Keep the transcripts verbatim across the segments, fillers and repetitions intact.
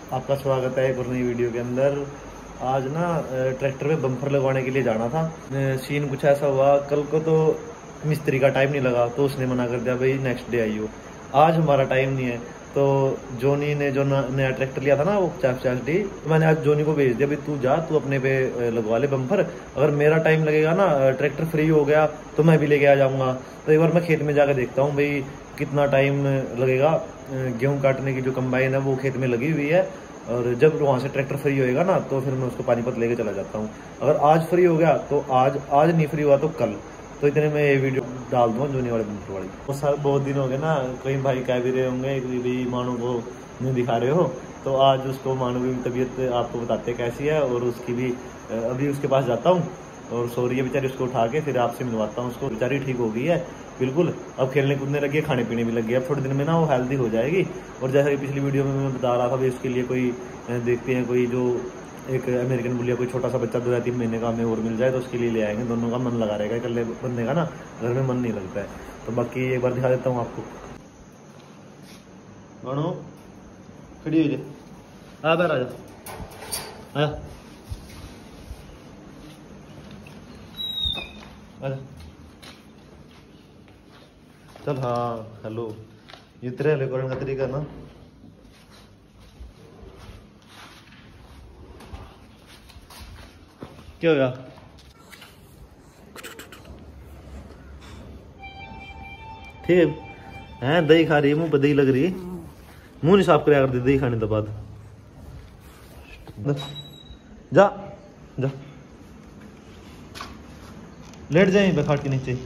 आपका स्वागत है एक और नई वीडियो के अंदर। आज ना ट्रैक्टर में बम्पर लगवाने के लिए जाना था। सीन कुछ ऐसा हुआ, कल को तो मिस्त्री का टाइम नहीं लगा तो उसने मना कर दिया भाई नेक्स्ट डे आइयो। आज हमारा टाइम नहीं है तो जोनी ने जो नया ट्रैक्टर लिया था ना वो पचास पचास डी, तो मैंने आज जोनी को भेज दिया भाई तू जा, तू अपने पे लगवा ले बम्पर। अगर मेरा टाइम लगेगा ना, ट्रैक्टर फ्री हो गया तो मैं भी लेके आ जाऊंगा। तो एक बार मैं खेत में जाकर देखता हूँ भाई कितना टाइम लगेगा। गेहूं काटने की जो कंबाइन है वो खेत में लगी हुई है, और जब वहाँ से ट्रैक्टर फ्री होएगा ना तो फिर मैं उसको पानीपत लेके चला जाता हूँ। अगर आज फ्री हो गया तो आज, आज नहीं फ्री हुआ तो कल। तो इतने में ये वीडियो डाल दूंगा जोनी वाले बम्पर वाली। वो सर बहुत दिन हो गए ना, कई भाई कह भी रहे होंगे कि भाई मानो को नहीं दिखा रहे हो, तो आज उसको मानो की तबीयत आपको बताते कैसी है। और उसकी भी अभी उसके पास जाता हूँ और सो रही है बेचारी, उसको उठा के फिर आपसे मिलवाता हूँ उसको। बेचारी ठीक हो गई है बिल्कुल, अब खेलने कूदने लगी है, खाने पीने भी लगी है। अब थोड़े दिन में ना वो हेल्दी हो जाएगी। और जैसा कि पिछली वीडियो में मैं बता रहा था भाई उसके लिए कोई देखते हैं कोई जो एक अमेरिकन बुलिया कोई छोटा सा बच्चा दो या तीन महीने का हमें और मिल जाए तो उसके लिए ले आएंगे। दोनों का मन लगा रहेगा, इकल्ले बंदे का ना घर में मन नहीं लगता है। तो बाकी एक बार दिखा देता हूँ आपको। मानो खड़ी हो जाए, आ बैठ आ जा, आया आजा चल। हाँ हेलो, ये तेरे रिकॉर्डिंग का तरीका ना। क्या हो गया? ठीक है, दही खा रही है, मुंह पे दही लग रही है, मुंह नहीं साफ कराया कर दे दही खाने के बाद। जा जा लेट जाए खाट के नीचे।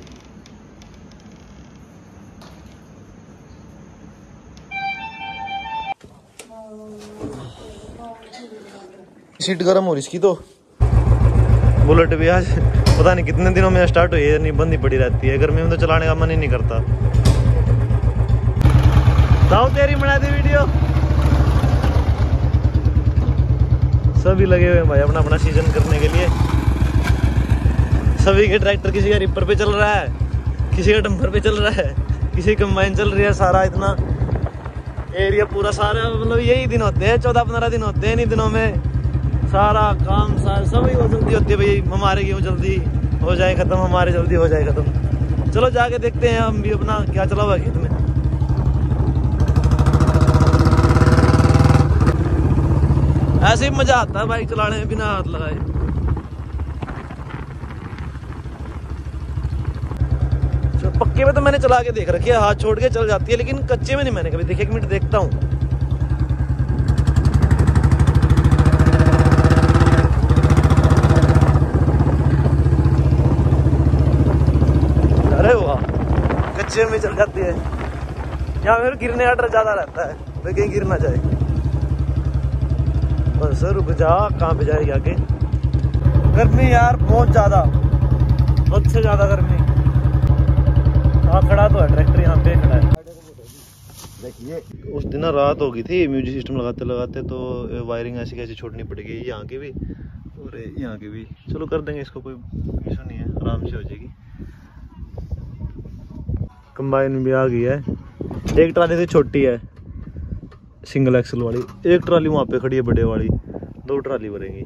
सीट गर्म हो रही इसकी तो। बुलेट भी आज पता नहीं कितने दिनों में स्टार्ट हुई है, नहीं बंद ही पड़ी रहती है। गर्मी में तो चलाने का मन ही नहीं करता। दाऊ तेरी बना दी वीडियो। सभी लगे हुए हैं भाई अपना अपना सीजन करने के लिए। सभी के ट्रैक्टर, किसी का रिपर पे चल रहा है, किसी का डंपर पे चल रहा है, किसी कंबाइन चल रही है। सारा इतना एरिया पूरा सारा, मतलब यही दिन होते हैं, चौदह पंद्रह दिन होते हैं। इन दिनों में सारा काम सारा सभी वो जल्दी होती है भाई। हमारे क्यों जल्दी हो जाए खत्म, हमारे जल्दी हो जाए खत्म। चलो जाके देखते हैं हम भी अपना क्या चला हुआ खेत में। ऐसे ही मजा आता है बाइक चलाने में बिना हाथ लगाए। पक्के में तो मैंने चला के देख रखी है, हाथ छोड़ के चल जाती है, लेकिन कच्चे में नहीं मैंने कभी देखी। एक मिनट देखता हूँ। अरे वाह, कच्चे में चल जाती है। यहाँ फिर गिरने का डर ज्यादा रहता है, तो कहीं गिर ना जाए। बस रुक जा, कहाँ पे जाएगी आगे। गर्मी यार बहुत ज्यादा, बहुत से ज्यादा गर्मी। हाँ खड़ा तो है ट्रैक्टर, यहाँ पे खड़ा है। देखिए उस दिन रात हो गई थी, म्यूजिक सिस्टम लगाते लगाते तो वायरिंग ऐसी कैसी छोड़नी पड़ेगी, यहाँ की भी और यहाँ की भी। चलो कर देंगे इसको, कोई इशू नहीं है, आराम से हो जाएगी। कंबाइन भी आ गई है। एक ट्राली से छोटी है सिंगल एक्सल वाली, एक ट्राली वहाँ पे खड़ी है बड़े वाली, दो ट्राली भरेंगी।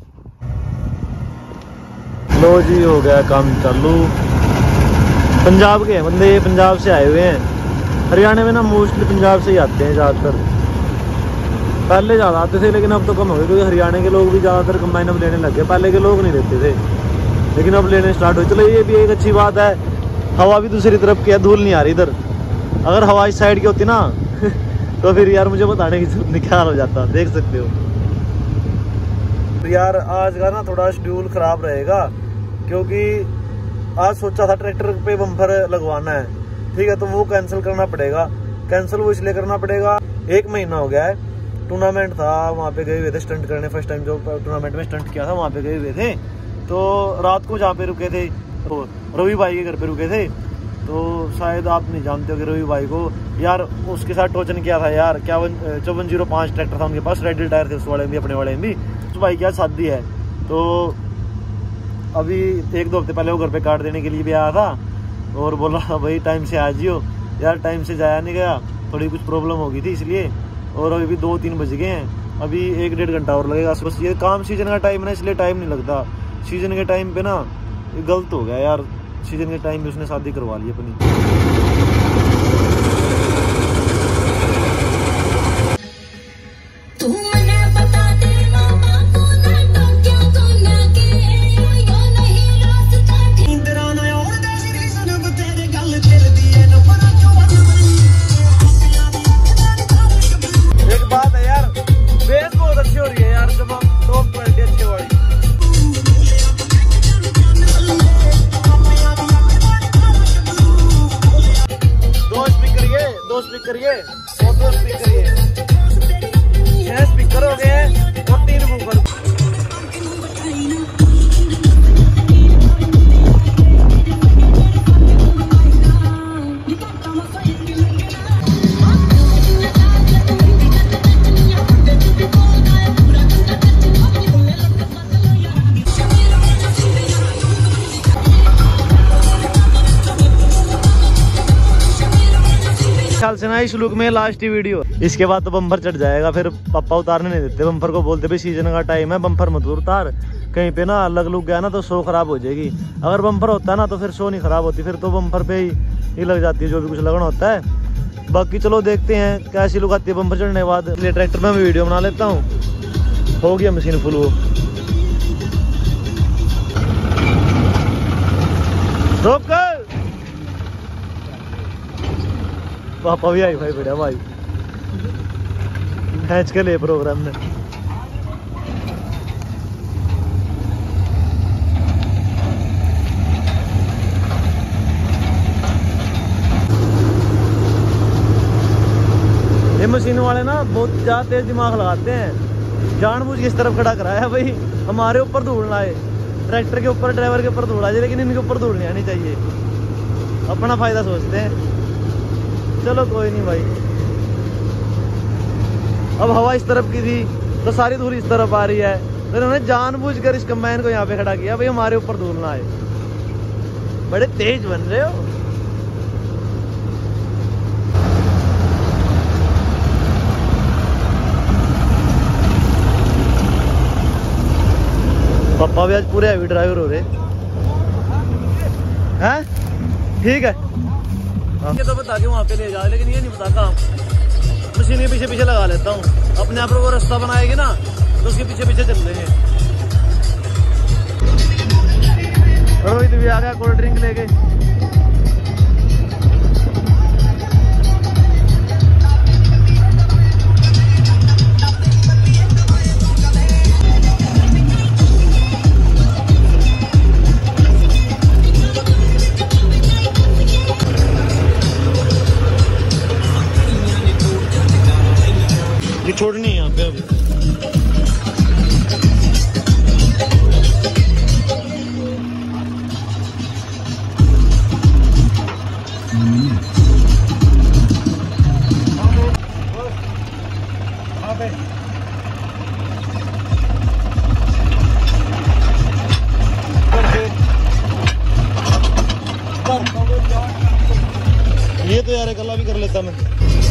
लो जी हो गया काम चालू। पंजाब के बंदे, ये पंजाब से आए हुए हैं। हरियाणा में ना मोस्टली पंजाब से ही आते हैं ज़्यादातर। पहले ज़्यादा आते थे लेकिन अब तो कम हो गए, क्योंकि हरियाणा के लोग भी ज़्यादातर कंबाइन अब लेने लग गए। पहले के लोग नहीं लेते थे लेकिन अब लेने स्टार्ट हुए। चलो ये भी एक अच्छी बात है, हवा भी दूसरी तरफ की है, धूल नहीं आ रही इधर। अगर हवा इस साइड की होती ना तो फिर यार मुझे बताने की जरूरत नहीं, क्या हो जाता, देख सकते हो। तो यार आज का ना थोड़ा शेड्यूल खराब रहेगा, क्योंकि आज सोचा था ट्रैक्टर पे बम्पर लगवाना है, ठीक है, तो वो कैंसिल करना पड़ेगा। कैंसिल वो इसलिए करना पड़ेगा, एक महीना हो गया है। टूर्नामेंट था, वहाँ पे गए हुए थे स्टंट करने। फर्स्ट टाइम जो टूर्नामेंट में स्टंट किया था वहाँ पे गए हुए थे। तो रात को जहाँ पे रुके थे तो रवि भाई के घर पे रुके थे। तो शायद आप नहीं जानते हो कि रवि भाई को यार उसके साथ टोचन किया था यार। क्या चौवन जीरो पाँच ट्रैक्टर था उनके पास, रेड टायर थे उस वाले भी, अपने वाले में भी। उस भाई की आज शादी है, तो अभी एक दो हफ्ते पहले वो घर पे काट देने के लिए भी आया था और बोला भाई टाइम से आ जियो। यार टाइम से जाया नहीं गया, थोड़ी कुछ प्रॉब्लम हो गई थी इसलिए। और अभी भी दो तीन बज गए हैं, अभी एक डेढ़ घंटा और लगेगा। बस ये काम सीजन का टाइम है ना, इसलिए टाइम नहीं लगता। सीजन के टाइम पे ना ये गलत हो गया यार, सीजन के टाइम पे उसने शादी करवा ली अपनी। एक बात है यार, बेस बहुत अच्छी हो रही है यार, जब टॉप क्वालिटी अच्छी वाली। दो स्पीकर ये दो स्पीकर ये और दो स्पीकर ये छह स्पीकर हो गए हैं और तीन वूफर। ख्याल से ना इस लुक में लास्ट ही वीडियो, इसके बाद तो बम्पर चढ़ जाएगा। फिर पापा उतारने नहीं देते बम्पर को, बोलते भाई सीजन का टाइम है बम्पर मत उतार, कहीं पे ना अलग लुक गया ना तो शो खराब हो जाएगी। अगर बम्पर होता है ना तो फिर शो नहीं खराब होती, फिर तो बम्पर पे ही, ही लग जाती है जो भी कुछ लगना होता है। बाकी चलो देखते हैं कैसी लुक आती है बम्पर चढ़ने के बाद। इसलिए ट्रैक्टर में मैं वीडियो बना लेता हूँ। हो गया मशीन फुल वो, रोक कर। पापा भी आई भाई बढ़िया भाई खींच के ले प्रोग्राम में। ये मशीन वाले ना बहुत ज्यादा तेज दिमाग लगाते हैं, जानबूझ के इस तरफ खड़ा कराया भाई हमारे ऊपर धूल ना आए, ट्रैक्टर के ऊपर ड्राइवर के ऊपर धूल आ जाए, लेकिन इनके ऊपर धूल नहीं आनी चाहिए। अपना फायदा सोचते हैं। चलो कोई नहीं भाई, अब हवा इस तरफ की थी तो सारी धूल इस तरफ आ रही है, तो इन्होंने जानबूझकर इस कंबाइन को यहाँ पे खड़ा किया भाई हमारे ऊपर धूल ना आए। बड़े तेज बन रहे हो। पापा भी आज पूरे हैवी ड्राइवर हो रहे हैं। ठीक है, ये तो बता के वहाँ पे ले जा, लेकिन ये नहीं पता कहाँ। मशीन के पीछे पीछे लगा लेता हूँ, अपने आप वो रास्ता बनाएगी ना तो उसके पीछे पीछे चल देंगे। रोहित भी आ गया कोल्ड ड्रिंक लेके। छोड़नी है यहाँ पे अभी। ये तो यार अकेला भी कर लेता मैं।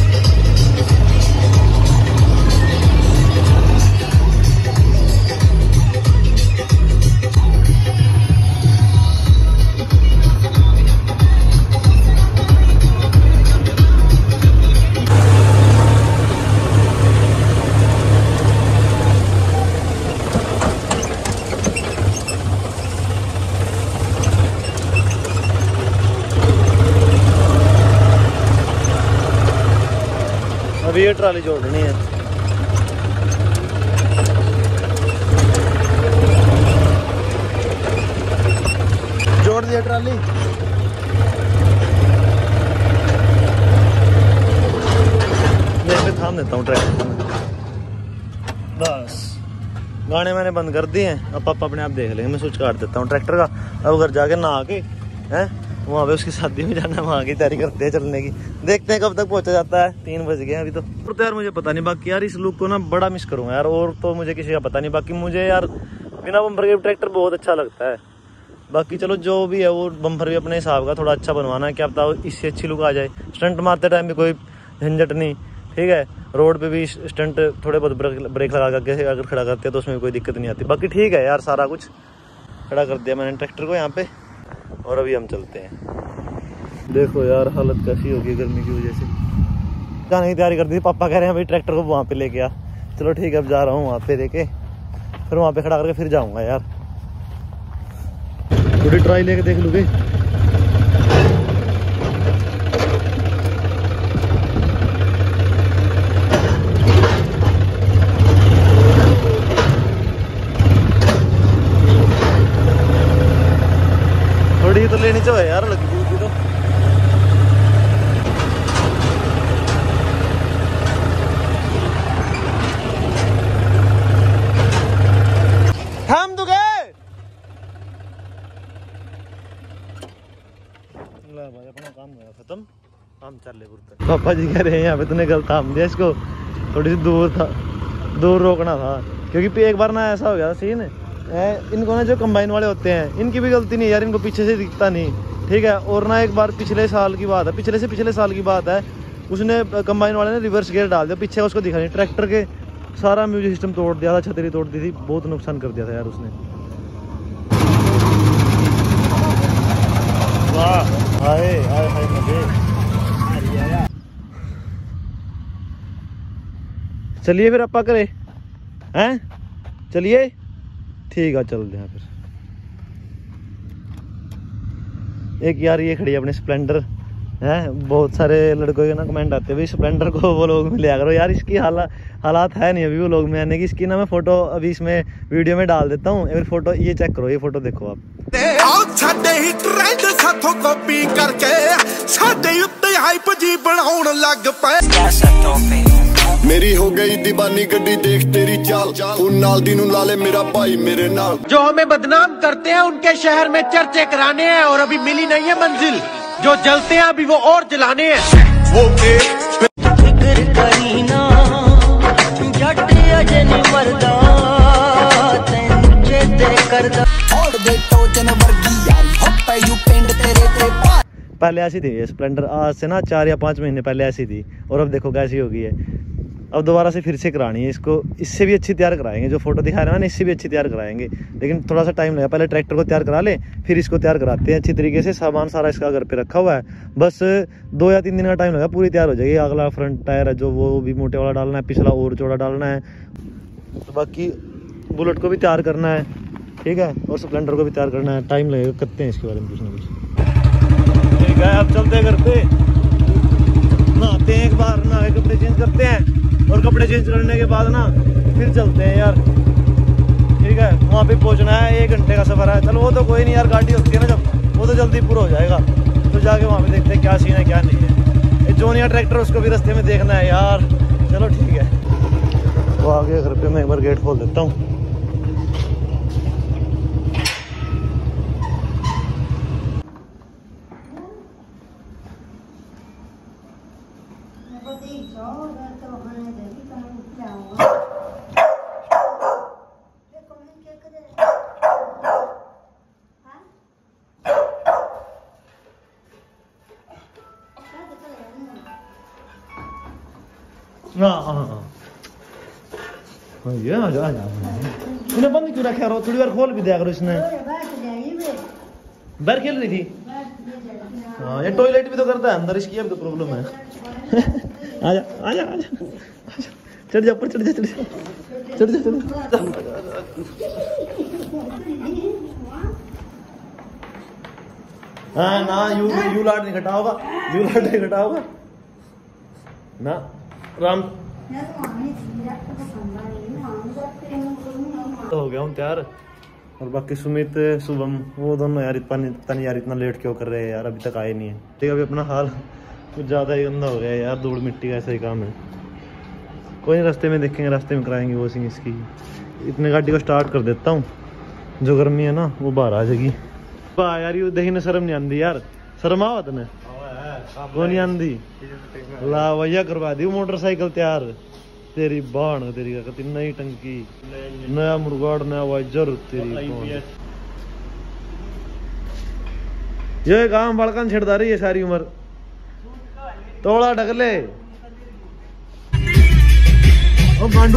अभी ये ट्राली जोड़नी है। जोड़ दिया ट्राली। मैं पे थाम देता हूँ ट्रैक्टर में। बस गाने मैंने बंद कर दिए हैं, अब पापा अपने आप देख लेंगे। मैं स्विच काट देता हूँ ट्रैक्टर का। अब घर जाके नहा के हैं वहाँ पे उसकी शादी में जाना, वहाँ की तैयारी करते हैं चलने की। देखते हैं कब तक पहुँचा जाता है। तीन बज गए अभी तो। तो यार मुझे पता नहीं, बाकी यार इस लुक को ना बड़ा मिस करूँगा यार। और तो मुझे किसी का पता नहीं, बाकी मुझे यार बिना बम्पर के ट्रैक्टर बहुत अच्छा लगता है। बाकी चलो जो भी है वो बम्पर भी अपने हिसाब का थोड़ा अच्छा बनवाना है, क्या पता इससे अच्छी लुक आ जाए। स्टंट मारते टाइम भी कोई झंझट नहीं, ठीक है। रोड पे भी स्टंट थोड़े बहुत ब्रेक ब्रेक लगा करके अगर खड़ा करते हैं तो उसमें कोई दिक्कत नहीं आती। बाकी ठीक है यार, सारा कुछ खड़ा कर दिया मैंने ट्रैक्टर को यहाँ पे, और अभी हम चलते हैं। देखो यार हालत कैसी होगी गर्मी की वजह से। जाने की तैयारी कर दी, पापा कह रहे हैं भाई ट्रैक्टर को वहाँ पे लेके आ। चलो ठीक है, अब जा रहा हूँ वहाँ पे लेके, फिर वहाँ पे खड़ा करके फिर जाऊँगा यार। थोड़ी ट्राई लेके देख लूँगे। थोड़ी तो लेनी चाहिए यार, लगी हुई तो। हम तो गए भाई, अपना काम हुआ खत्म, हम चल ले बुरते। पापा जी कह रहे हैं यहाँ पे तूने गलत थाम दिया इसको, थोड़ी सी दूर था, दूर रोकना था। क्योंकि एक बार ना ऐसा हो गया सीन, इनको ना जो कंबाइन वाले होते हैं इनकी भी गलती नहीं यार, इनको पीछे से दिखता नहीं, ठीक है। और ना एक बार पिछले साल की बात है, पिछले से पिछले साल की बात है, उसने कंबाइन वाले ने रिवर्स गियर डाल दिया, पीछे उसको दिखा नहीं, ट्रैक्टर के सारा म्यूजिक सिस्टम तोड़ दिया था, छतरी तोड़ दी थी, बहुत नुकसान कर दिया था यार उसने। वाह हाय हाय हाय मजे। चलिए फिर आपा करे हैं, चलिए ठीक है चलते हैं फिर। एक यार ये खड़ी है अपनी स्प्लेंडर है, बहुत सारे लड़कों के ना कमेंट आते हैं भाई स्प्लेंडर को वो लोग में लिया करो यार, इसकी हालत हालात है नहीं अभी वो लोग में आने की। इसकी ना मैं फोटो अभी इसमें वीडियो में डाल देता हूँ, एक फोटो ये चेक करो, ये फोटो देखो आप। मेरी हो गई दीवानी गड्डी देख तेरी चाल, उन नाल दी नू लाले मेरा भाई मेरे नाल। जो हमें बदनाम करते हैं उनके शहर में चर्चे कराने हैं, और अभी मिली नहीं है मंजिल, जो जलते हैं अभी वो और जलाने हैं। वो फिक्र करी ना जट अजनी मरदा तैनू चेते करदा छोड़ दे टोचन वर्गी यारी हो पे यू पिंड तेरे ते। पहले ऐसी थी ये स्प्लेंडर, आज से ना चार या पाँच महीने पहले ऐसी थी, और अब देखो कैसी हो गई है। अब दोबारा से फिर से करानी है इसको, इससे भी अच्छी तैयार कराएंगे, जो फोटो दिखा रहे हैं ना इससे भी अच्छी तैयार कराएंगे, लेकिन थोड़ा सा टाइम लगेगा। पहले ट्रैक्टर को तैयार करा ले, फिर इसको तैयार कराते हैं अच्छी तरीके से। सामान सारा इसका घर पे रखा हुआ है, बस दो या तीन दिन का टाइम लगेगा, पूरी तैयार हो जाएगी। अगला फ्रंट टायर है जो वो भी मोटे वाला डालना है, पिछला और चौड़ा डालना है, तो बाकी बुलेट को भी तैयार करना है, ठीक है, और स्प्लेंडर को भी तैयार करना है। टाइम लगेगा, करते हैं इसके बारे में कुछ ना कुछ। ठीक है अब चलते हैं घर पे, नहाते हैं एक बार, नहा के कपड़े चेंज करते हैं, और कपड़े चेंज करने के बाद ना फिर चलते हैं यार, ठीक है। वहाँ पे पहुँचना है, एक घंटे का सफ़र है। चलो वो तो कोई नहीं यार, गाड़ी होती है ना जब, वो तो जल्दी पूरा हो जाएगा। तो जाके वहाँ पे देखते हैं क्या सीन है क्या नहीं है। ये जोनिया ट्रैक्टर उसको भी रास्ते में देखना है यार। चलो ठीक है, तो आगे घर पे मैं एक बार गेट खोल देता हूँ। हाँ हाँ हाँ ये आ जा आ जा। तूने बंद क्यों रखा? थोड़ी बार खोल भी दिया करो। इसने बाहर खेल रही थी। हाँ ये टॉयलेट भी तो करता है अंदर, इसकी अब तो प्रॉब्लम है। आजा आजा आजा, चढ़ जा ऊपर, चढ़ जा चढ़ जा चढ़ जा चढ़ जा। हाँ ना यू यू लाड नहीं घटा होगा, यू लाड नहीं घटा होगा ना राम। तो हो गया हूँ तैयार, और बाकी सुमित शुभम वो दोनों यार इतना पता नहीं यार इतना लेट क्यों कर रहे हैं यार, अभी तक आए नहीं है। ठीक है अभी अपना हाल कुछ ज़्यादा ही गंदा हो गया है यार, धूल मिट्टी का ऐसा ही काम है। कोई नहीं, रास्ते में देखेंगे, रास्ते में कराएंगे वॉशिंग इसकी। इतने गाड़ी को स्टार्ट कर देता हूँ, जो गर्मी है ना वो बाहर आ जाएगी। वाह यार ये देखने शर्म नहीं आती यार, शर्म आवत ने को नहीं आंदी। ला भैया करवा दी मोटरसाइकिल तैयार, तेरी बाण तेरी का कती नई टंकी, नया मुर्गाड़, नया वाइजर तेरी। ये काम बड़कन छिड़दा रही है सारी उम्र, तोड़ा ढकले। ओ गांडू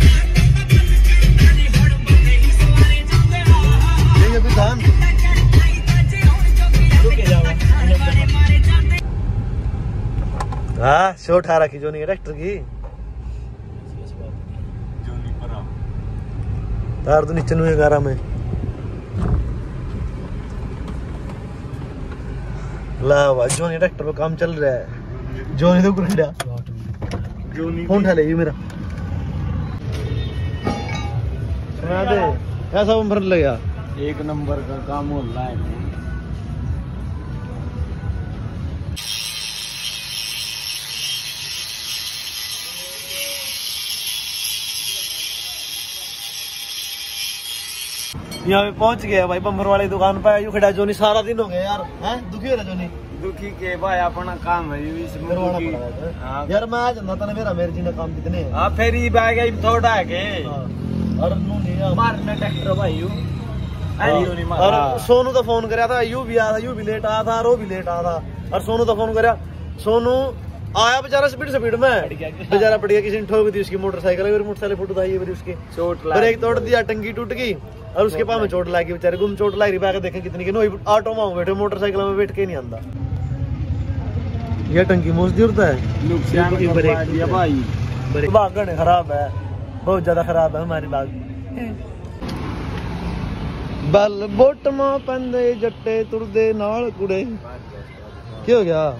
ये अभी धान हाँ शो उठा रखी जो नहीं है ट्रैक्टर की तार तो नीचे नुए गारा में ला जो नहीं ट्रैक्टर पे काम चल रहा है जो नहीं तो गुरंडा फोन उठा ले ये मेरा सुना दे कैसा बम्फर लगा एक नंबर का काम हो रहा है। यहाँ पे पहुंच गया भाई बम्फर वाली दुकान पे यू खड़ा जोनी सारा दिन हो गया यार हैं दुखी हो रहा जोनी दुखी के भाई अपना काम है इसमें करवाना पड़ रहा है हाँ। यार मैं आज ना था मेरा मेरे जी ने काम कितने हैं हाँ फिर ये बैग है थोड़ा है के हाँ। और नू नहीं मारने ट्रैक्टर भाई यू हाँ। और सोनू तो फोन कराया था यू भी आया था यू भी लेट आया था और वो भी लेट आया था और सोनू तो फोन कराया सोनू आया बेचारा स्पीड स्पीड में बेचारा पड़ गया किसी ने ठोक दी उसकी मोटरसाइकिल मोटरसाइकिल फुट आई उसकी चोट ब्रेक तोड़ दिया टंकी टूट गई और उसके पास में चोट लगी बेचारे गुम चोट लाई रही देखे कितनी की ऑटो में बैठे मोटरसाइकिल में बैठ के नहीं आंदा ये टंकी मोच दी होता है नुकसान दिया भाई बाग खराब है बहुत ज्यादा खराब है हमारी बाग बल बोट मां पंदे जट्टे तुरदे नाल कुड़े क्या हो गया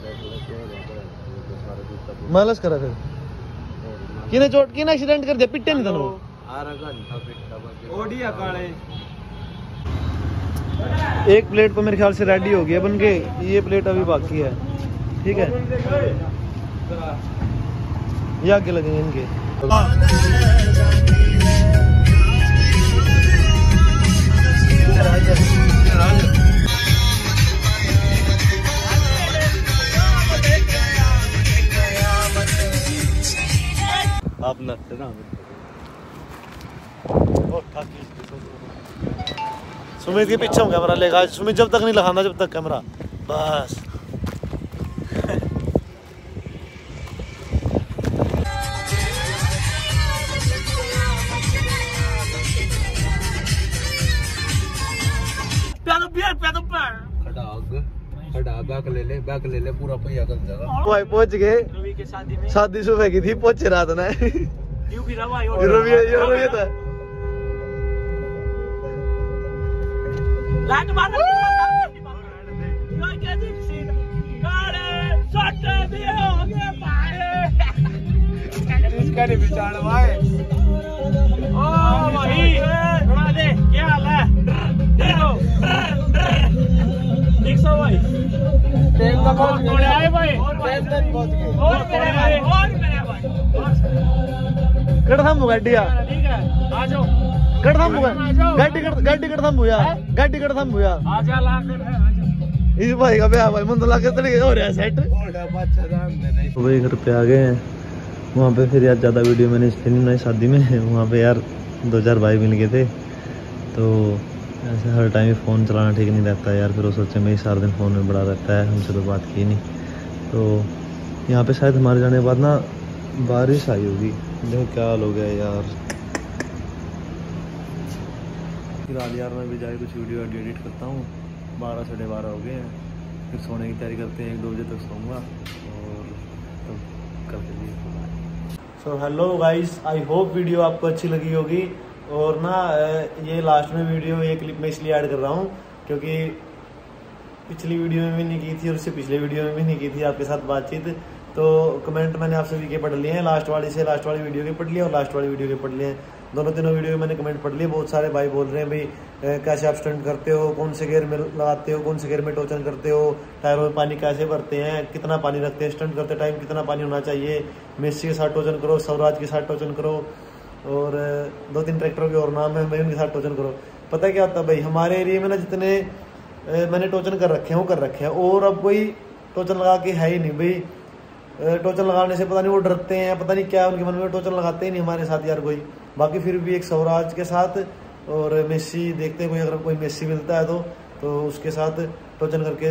मालस करा फिर किने चोट किने एक्सीडेंट कर दिया पिट्टे नहीं तनु ओडिया काले एक प्लेट तो मेरे ख्याल से रेडी हो गया बन के ये प्लेट अभी बाकी है ठीक है ये आगे लगेंगे इनके आप लगते ना सुमित के पीछे हूँ कैमरा लेगा सुमित जब तक नहीं लगाना जब तक कैमरा बस बैग ले ले बैग ले ले पूरा पहिया कर देगा भाई पहुंच गए रवि के शादी में शादी सुबह की थी पहुंचे रात ना यू भी रवा यो रवि यो रवि था लाट मार यो कैसी सीन काले सट दियो के पाए इसका नहीं बिचार भाई ओ भाई थोड़ा दे क्या हाल है देखो एक सौ भाई तेल का बहुत थोड़े आए भाई तेल तक पहुंच गए और मेरे भाई और मेरे भाई कड़थम गाड़िया ठीक है आ जाओ कड़थम गाड़ी गाड़ी कड़थम हुआ गाड़ी कड़थम हुआ आ जा ला कर है आ जा इस भाई का ब्याह भाई मन तो लाके चले गए हो रहा सेट ओड़ा बच्चा दाम दे नहीं भाई घर पे आ गए हैं वहाँ पे फिर यार ज़्यादा वीडियो मैंने इसलिए नहीं बनाई शादी में वहाँ पे यार दो चार भाई मिल गए थे तो ऐसे हर टाइम फ़ोन चलाना ठीक नहीं रहता यार फिर वो सोचे मैं सारा दिन फ़ोन में बड़ा रहता है हमसे तो बात की नहीं तो यहाँ पे शायद हमारे जाने के बाद ना बारिश आई होगी देखो क्या हाल हो गया यार फिलहाल यार मैं भी जाए कुछ वीडियो एडिट करता हूँ बारह साढ़े बारह हो गए हैं फिर सोने की तैयारी करते हैं एक दो बजे तक सोऊंगा और तो कल के लिए so hello guys I hope video आपको अच्छी लगी होगी और ना ये लास्ट में वीडियो ये क्लिप में इसलिए ऐड कर रहा हूँ क्योंकि पिछली वीडियो में भी नहीं की थी और उससे पिछले वीडियो में भी नहीं की थी आपके साथ बातचीत तो कमेंट मैंने आप सभी के पढ़ लिए हैं लास्ट वाली से लास्ट वाली वीडियो के पढ़ लिए और लास्ट वाली वीडियो के पढ़ लिए हैं दोनों तीनों वीडियो के मैंने कमेंट पढ़ लिए बहुत सारे भाई बोल रहे हैं भाई कैसे आप स्टंट करते हो कौन से गेयर में लगाते हो कौन से गेयर में टोचन करते हो टायरों में पानी कैसे भरते हैं कितना पानी रखते हैं स्टंट करते टाइम कितना पानी होना चाहिए मेसी के साथ टोचन करो स्वराज के साथ टोचन करो और दो तीन ट्रैक्टरों के और नाम है भाई उनके साथ टोचन करो पता है क्या होता है भाई हमारे एरिया में ना जितने मैंने टोचन कर रखे हैं वो कर रखे हैं और अब कोई टोचन लगा के है ही नहीं भाई टोचन लगाने से पता नहीं वो डरते हैं पता नहीं क्या उनके मन में टोचन लगाते ही नहीं हमारे साथ यार कोई बाकी फिर भी एक स्वराज के साथ और मेसी देखते हैं कोई अगर कोई मेसी मिलता है तो तो उसके साथ टोचन करके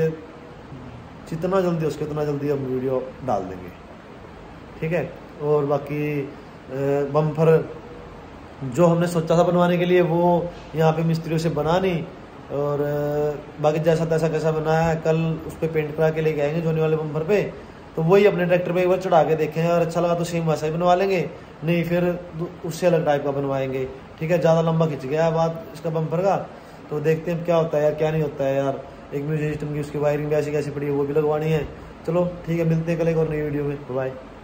जितना जल्दी उसके उतना जल्दी हम वीडियो डाल देंगे ठीक है और बाकी बम्फर जो हमने सोचा था बनवाने के लिए वो यहाँ पे मिस्त्रियों से बना नहीं, और बाकी जैसा तैसा कैसा बनाया है, कल उस पर पेंट करा के लेके आएंगे जोनी वाले बम्फर पे। तो वही अपने ट्रैक्टर पे एक बार चढ़ा के देखेंगे, और अच्छा लगा तो सेम वैसा ही बनवा लेंगे, नहीं फिर उससे अलग टाइप का बनवाएंगे। ठीक है, ज़्यादा लंबा खिंच गया है बात इसका बम्फर का, तो देखते हैं क्या होता है यार, क्या नहीं होता है यार। एक म्यूजिक सिस्टम की उसकी वायरिंग भी ऐसी कैसी पड़ी है, वो भी लगवानी है। चलो ठीक है, मिलते हैं कल एक और नई वीडियो में। बाय।